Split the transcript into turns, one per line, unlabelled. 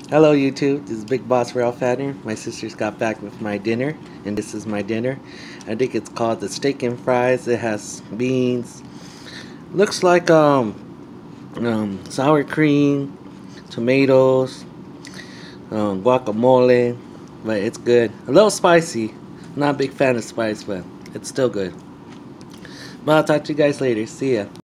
Hello YouTube, this is Big Boss Railfanner. My sisters got back with my dinner, and this is my dinner. I think it's called the steak and fries. It has beans. Looks like sour cream, tomatoes, guacamole, but it's good. A little spicy. Not a big fan of spice, but it's still good. But I'll talk to you guys later. See ya.